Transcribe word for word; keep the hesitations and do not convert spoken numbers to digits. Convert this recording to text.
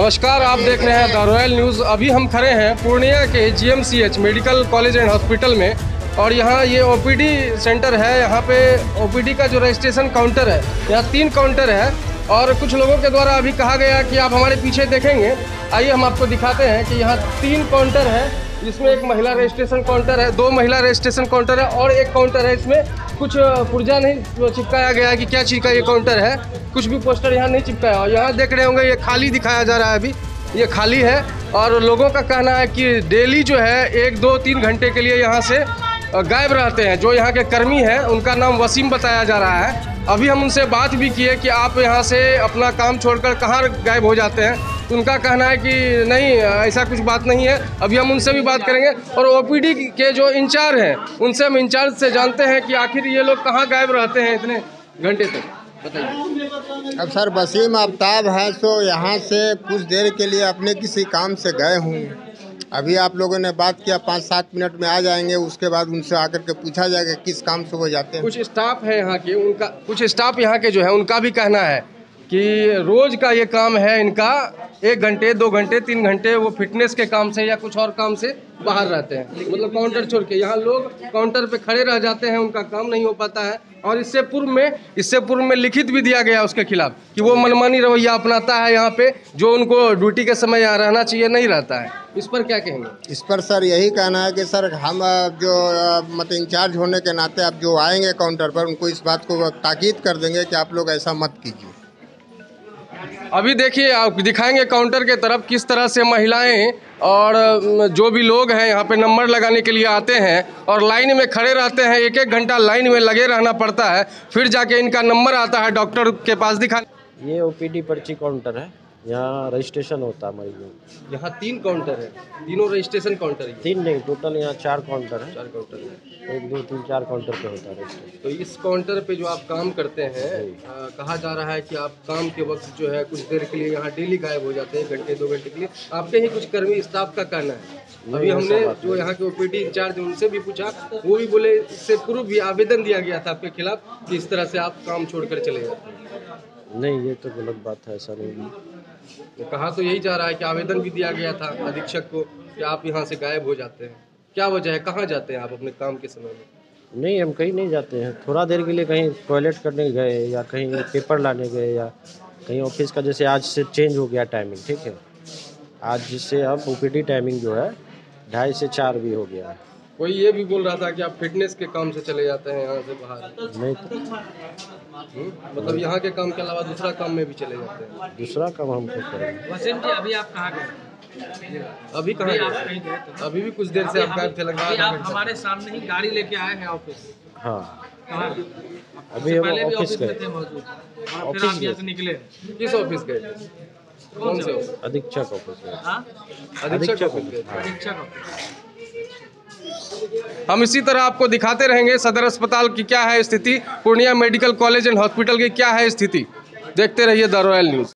नमस्कार, आप देख रहे हैं द रॉयल न्यूज़। अभी हम खड़े हैं पूर्णिया के G M C H medical college and hospital में, और यहाँ ये ओ पी डी सेंटर है। यहाँ पे ओ पी डी का जो रजिस्ट्रेशन काउंटर है, यहाँ तीन काउंटर है और कुछ लोगों के द्वारा अभी कहा गया कि आप हमारे पीछे देखेंगे। आइए हम आपको दिखाते हैं कि यहाँ तीन काउंटर है। इसमें एक महिला रजिस्ट्रेशन काउंटर है, दो महिला रजिस्ट्रेशन काउंटर है और एक काउंटर है। इसमें कुछ पुर्जा नहीं चिपकाया गया है कि क्या चीज़ का ये काउंटर है, कुछ भी पोस्टर यहाँ नहीं चिपकाया। और यहाँ देख रहे होंगे ये खाली दिखाया जा रहा है, अभी ये खाली है। और लोगों का कहना है कि डेली जो है एक दो तीन घंटे के लिए यहाँ से गायब रहते हैं। जो यहाँ के कर्मी हैं उनका नाम वसीम बताया जा रहा है। अभी हम उनसे बात भी किए कि आप यहाँ से अपना काम छोड़कर कहाँ गायब हो जाते हैं, तो उनका कहना है कि नहीं, ऐसा कुछ बात नहीं है। अभी हम उनसे भी बात करेंगे। और ओ पी डी के जो इंचार्ज हैं उनसे हम इंचार्ज से जानते हैं कि आखिर ये लोग कहाँ गायब रहते हैं इतने घंटे तक, बताइए। अब सर वसीम आफ्ताब है, तो यहाँ से कुछ देर के लिए अपने किसी काम से गए हूँ। अभी आप लोगों ने बात किया, पाँच सात मिनट में आ जाएंगे। उसके बाद उनसे आकर के पूछा जाएगा किस काम से वो जाते हैं। कुछ स्टाफ है यहाँ के, उनका कुछ स्टाफ यहाँ के जो है उनका भी कहना है कि रोज़ का ये काम है इनका, एक घंटे दो घंटे तीन घंटे वो फिटनेस के काम से या कुछ और काम से बाहर रहते हैं। मतलब काउंटर छोड़ के यहाँ लोग काउंटर पे खड़े रह जाते हैं, उनका काम नहीं हो पाता है। और इससे पूर्व में इससे पूर्व में लिखित भी दिया गया उसके खिलाफ कि वो मनमानी रवैया अपनाता है यहाँ पे, जो उनको ड्यूटी के समय यहाँ रहना चाहिए नहीं रहता है। इस पर क्या कहेंगे? इस पर सर यही कहना है कि सर हम जो मतलब इंचार्ज होने के नाते आप जो आएंगे काउंटर पर, उनको इस बात को ताकीद कर देंगे कि आप लोग ऐसा मत कीजिए। अभी देखिए, आप दिखाएंगे काउंटर के तरफ किस तरह से महिलाएं और जो भी लोग हैं यहाँ पे नंबर लगाने के लिए आते हैं और लाइन में खड़े रहते हैं। एक एक घंटा लाइन में लगे रहना पड़ता है, फिर जाके इनका नंबर आता है डॉक्टर के पास दिखा। ये ओ पी डी पर्ची काउंटर है, यहाँ रजिस्ट्रेशन होता है मरीजों। यहाँ तीन काउंटर है, तीनों रजिस्ट्रेशन काउंटर है। तीन नहीं, टोटल यहाँ चार काउंटर है। चार काउंटर है, एक दो तीन चार काउंटर पे होता है रजिस्ट्रेशन। तो इस काउंटर पे जो आप काम करते हैं, आ, कहा जा रहा है कि आप काम के वक्त जो है कुछ देर के लिए यहाँ डेली गायब हो जाते हैं, घंटे दो घंटे के लिए। आपके ही कुछ कर्मी स्टाफ का कहना है। अभी हमने जो यहाँ के ओ पी डी इंचार्ज उनसे भी पूछा, वो भी बोले इससे पूर्व भी आवेदन दिया गया था आपके खिलाफ कि इस तरह से आप काम छोड़कर चले जाते हैं। नहीं, ये तो गलत बात है, ऐसा नहीं। तो कहा तो यही जा रहा है कि आवेदन भी दिया गया था अधीक्षक को कि आप यहाँ से गायब हो जाते हैं। क्या वजह है, कहाँ जाते हैं आप अपने काम के समय में? नहीं, हम कहीं नहीं जाते हैं। थोड़ा देर के लिए कहीं टॉयलेट करने गए या कहीं पेपर लाने गए या कहीं ऑफिस का, जैसे आज से चेंज हो गया टाइमिंग, ठीक है। आज जिससे अब ओ पी डी टाइमिंग जो है ढाई से चार भी हो गया है। कोई ये भी बोल रहा था कि आप फिटनेस के काम से चले जाते हैं यहाँ से बाहर। नहीं तो हुँ? मतलब यहाँ के काम के अलावा दूसरा काम में भी चले जाते हैं। दूसरा काम हम क्यों करेंगे? वसीम जी, अभी आप कहाँ गए? अभी कहाँ गए? अभी भी कुछ देर से आप गायब थे, लगभग अभी आप हमारे सामने ही गाड़ी लेके आए हैं ऑफिस। हाँ, कहाँ? अभी हम पहले भी ऑफिस ऑफिस में गए। थे मौजूद, और फिर आप यहाँ से निकले। किस ऑफिस गए थे? कौन से ऑफिस? अधीक्षक ऑफिस में। हाँ? अधीक्षक ऑफिस गए थे। अधीक्षक ऑफिस। हम इसी तरह आपको दिखाते रहेंगे सदर अस्पताल की क्या है स्थिति, Purnia medical college and hospital की क्या है स्थिति। देखते रहिए द रॉयल न्यूज़।